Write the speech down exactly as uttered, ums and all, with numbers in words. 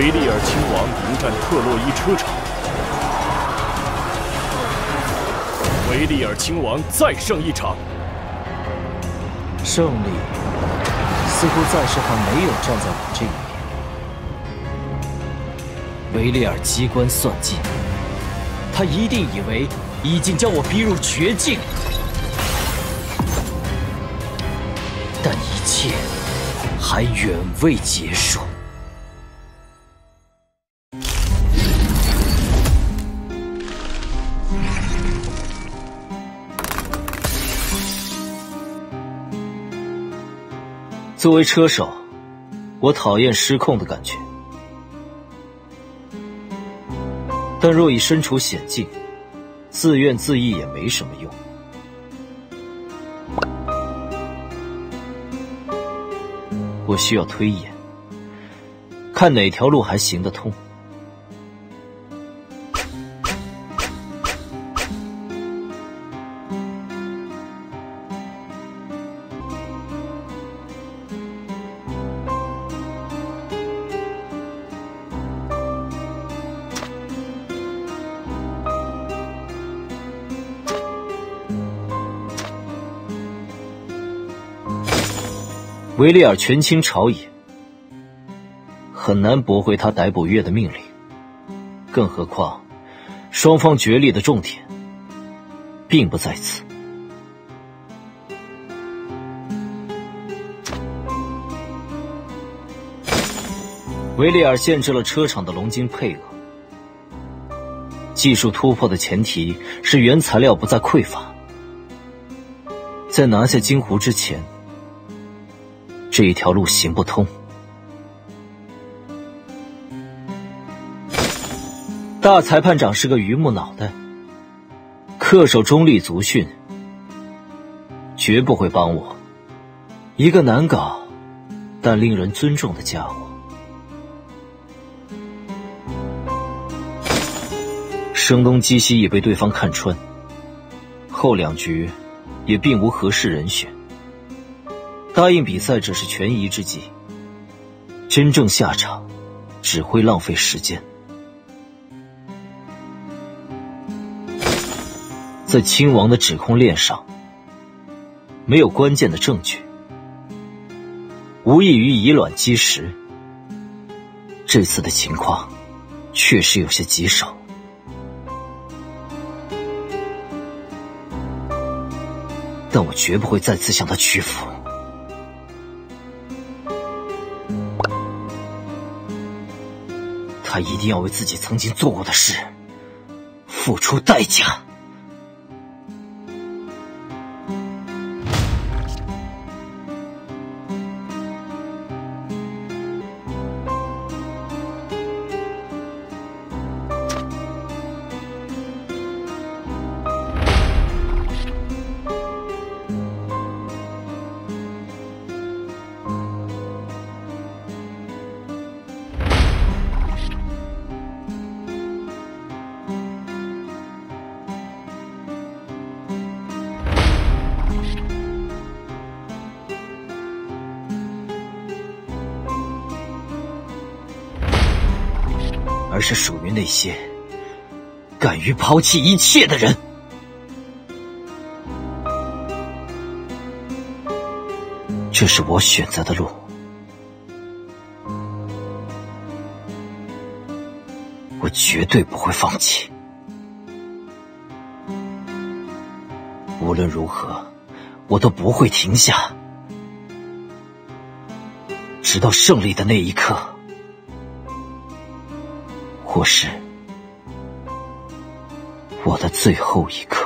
维利尔亲王迎战特洛伊车厂，维利尔亲王再胜一场。 胜利似乎暂时还没有站在我这一边。维利尔机关算尽，他一定以为已经将我逼入绝境，但一切还远未结束。 作为车手，我讨厌失控的感觉。但若已身处险境，自怨自艾也没什么用。我需要推演，看哪条路还行得通。 维利尔权倾朝野，很难驳回他逮捕月的命令。更何况，双方决力的重点并不在此。维利尔限制了车厂的龙晶配额，技术突破的前提是原材料不再匮乏。在拿下金湖之前。 这一条路行不通。大裁判长是个榆木脑袋，恪守中立族训，绝不会帮我。一个难搞但令人尊重的家伙。声东击西也被对方看穿，后两局也并无合适人选。 答应比赛只是权宜之计，真正下场只会浪费时间。在亲王的指控链上，没有关键的证据，无异于以卵击石。这次的情况确实有些棘手，但我绝不会再次向他屈服。 他一定要为自己曾经做过的事付出代价。而是属于那些敢于抛弃一切的人。这是我选择的路，我绝对不会放弃。无论如何，我都不会停下，直到胜利的那一刻。 或是我的最后一刻。